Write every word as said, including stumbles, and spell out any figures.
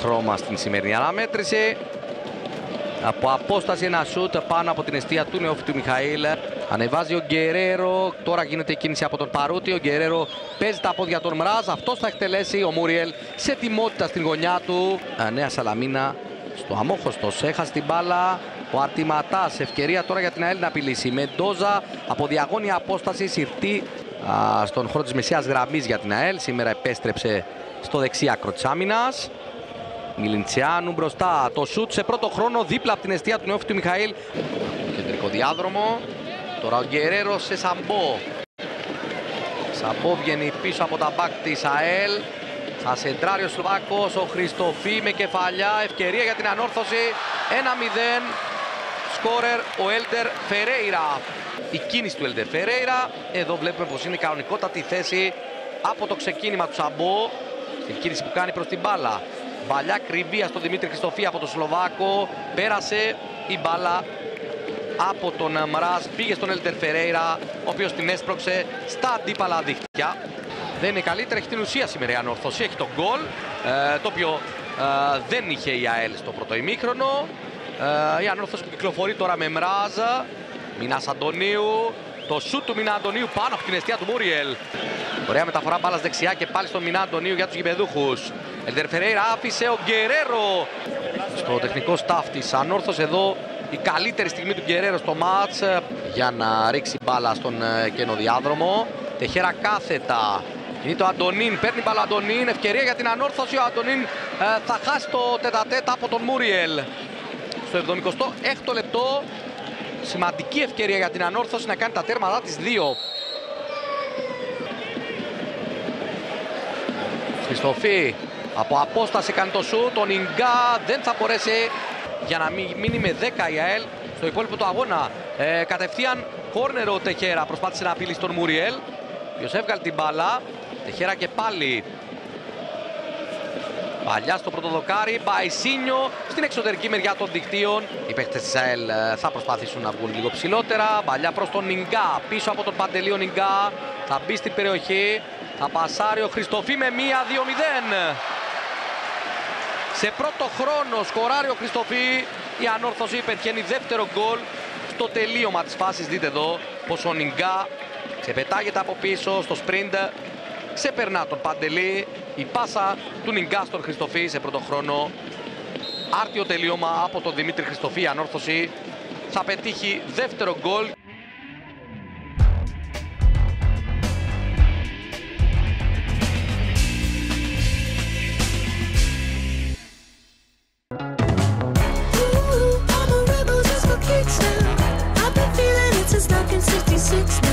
χρώμα στην σημερινή αναμέτρηση. Από απόσταση ένα σούτ πάνω από την εστία του νεόφυτου Μιχαήλ. Ανεβάζει ο Γκερέρο, τώρα γίνεται η κίνηση από τον Παρούτη. Ο Γκερέρο παίζει τα πόδια των Μράζ, αυτός θα εκτελέσει. Ο Μούριελ σε τιμότητα στην γωνιά του. Νέα Σαλαμίνα στο αμόχωστος, έχασε την μπάλα. Ο Αρτηματάς, ευκαιρία τώρα για την ΑΕΛ να απειλήσει. Μεντόζα από διαγώνια απόσταση, συρτή α, στον χώρο της μεσαίας γραμμής για την ΑΕΛ. Σήμερα επέστρεψε στο δεξί άκρο της άμυνας. Μιλιντσιάνου μπροστά, το σούτ σε πρώτο χρόνο δίπλα από την εστία του νεόφυτου Μιχαήλ. Κεντρικό διάδρομο, τώρα ο Γκερέρο σε Σαμπό. Σαμπό βγαίνει πίσω από τα μπακ της ΑΕΛ. Θα σεντράρει ο Σλοβάκος, ο Χριστοφή με κεφαλιά, ευκαιρία για την ανόρθωση. ένα μηδέν, σκόρερ ο Έλτερ Φερέιρα. Η κίνηση του Έλτερ Φερέιρα, εδώ βλέπουμε πως είναι κανονικότατη θέση από το ξεκίνημα του Σαμπό. Στην κίνηση που κάνει προς την μπάλα. Παλιά κρυβία στον Δημήτρη Χριστοφή από τον Σλοβάκο. Πέρασε η μπάλα από τον Μράζ. Πήγε στον Έλτερ Φερέιρα, ο οποίος την έσπρωξε στα αντίπαλα δίχτυα. Δεν είναι καλύτερα, έχει την ουσία σήμερα η ανόρθωση. Έχει τον γκολ, ε, το οποίο ε, δεν είχε η ΑΕΛ στο πρώτο ημίχρονο. Ε, η ανόρθωση που κυκλοφορεί τώρα με Μράζ. Μινάς Αντωνίου. Το σούτ του Μινά Αντωνίου πάνω από την εστία του Μούριελ. Ωραία μεταφορά μπάλας δεξιά και πάλι στον Μινά Αντωνίου για τους γηπεδούχους. Έλτερ Φερέιρα άφησε ο Γκερέρο στο τεχνικό staff της ανόρθωση. Εδώ η καλύτερη στιγμή του Γκερέρο στο μάτς για να ρίξει μπάλα στον καινοδιάδρομο. Τεχέρα κάθετα. Κινείται ο Αντωνίν, παίρνει μπάλα Αντωνίν, ευκαιρία για την ανόρθωση. Ο Αντωνίν ε, θα χάσει το τετατέτα από τον Μούριελ. Στο εβδομηκοστό έκτο λεπτό, σημαντική ευκαιρία για την ανόρθωση να κάνει τα τέρματά της δύο. Χριστοφή από απόσταση κάνει το σούτ, ο Νιγκά δεν θα μπορέσει για να μείνει με δέκα η ΑΕΛ στο υπόλοιπο του αγώνα. Ε, κατευθείαν κόρνερ ο Τεχέρα, προσπάθησε να απειλήσει τον Μούριελ, ποιος έβγαλε την μπάλα. Τεχέρα και πάλι παλιά στο πρώτο δοκάρι, Μπαϊσίνιο στην εξωτερική μεριά των δικτύων. Οι παίκτες της ΑΕΛ θα προσπαθήσουν να βγουν λίγο ψηλότερα. Παλιά προς τον Νιγκά, πίσω από τον Παντελή ο Νιγκά, θα μπει στην περιοχή, θα πασάρει ο Χριστοφή με μία δύο μηδέν. Σε πρώτο χρόνο σκοράρει ο Χριστοφή, η ανόρθωση πετυχαίνει δεύτερο γκολ στο τελείωμα της φάσης. Δείτε εδώ πως ο Νιγκά ξεπετάγεται από πίσω στο σπριντ, ξεπερνά τον Παντελή. Η πάσα του Νιγκά στον Χριστοφή σε πρώτο χρόνο. Άρτιο τελείωμα από τον Δημήτρη Χριστοφή. Η ανόρθωση θα πετύχει δεύτερο γκολ. sixty-six